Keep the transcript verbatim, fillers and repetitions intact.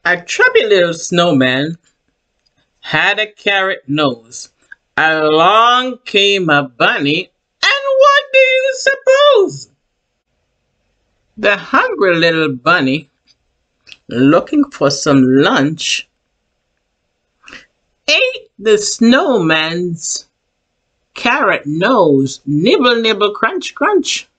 A chubby little snowman had a carrot nose. Along came a bunny, and what do you suppose? The hungry little bunny, looking for some lunch, ate the snowman's carrot nose. Nibble, nibble, crunch, crunch.